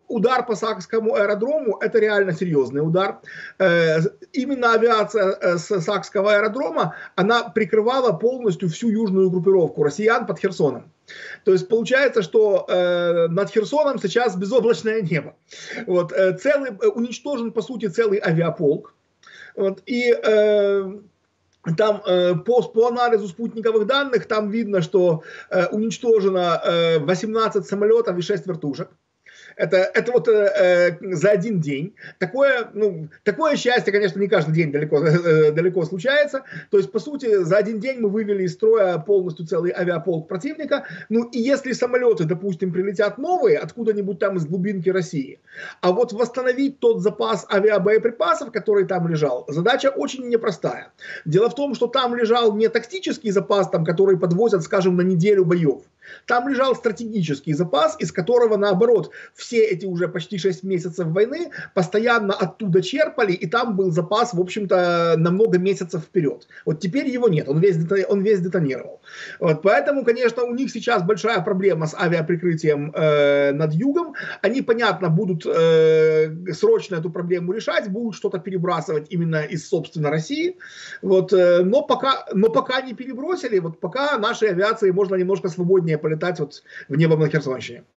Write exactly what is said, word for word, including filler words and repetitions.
удар по Сакскому аэродрому – это реально серьезный удар. Именно авиация с Сакского аэродрома, она прикрывала полностью всю южную группировку россиян под Херсоном. То есть получается, что э, над Херсоном сейчас безоблачное небо. Вот, э, целый, уничтожен, по сути, целый авиаполк. Вот, и э, там э, по, по анализу спутниковых данных там видно, что э, уничтожено э, восемнадцать самолетов и шесть вертушек. Это, это вот э, за один день. Такое, ну, такое счастье, конечно, не каждый день далеко, э, далеко случается. То есть, по сути, за один день мы вывели из строя полностью целый авиаполк противника. Ну, и если самолеты, допустим, прилетят новые, откуда-нибудь там из глубинки России, а вот восстановить тот запас авиабоеприпасов, который там лежал, задача очень непростая. Дело в том, что там лежал не тактический запас, там, который подвозят, скажем, на неделю боев. Там лежал стратегический запас, из которого, наоборот, все эти уже почти шесть месяцев войны постоянно оттуда черпали, и там был запас, в общем-то, на много месяцев вперед. Вот теперь его нет, он весь, он весь детонировал. Вот, поэтому, конечно, у них сейчас большая проблема с авиаприкрытием э, над югом. Они, понятно, будут э, срочно эту проблему решать, будут что-то перебрасывать именно из, собственно, России. Вот, э, но, пока, но пока не перебросили, вот пока нашей авиации можно немножко свободнее полетать вот в небо на Херсонщине.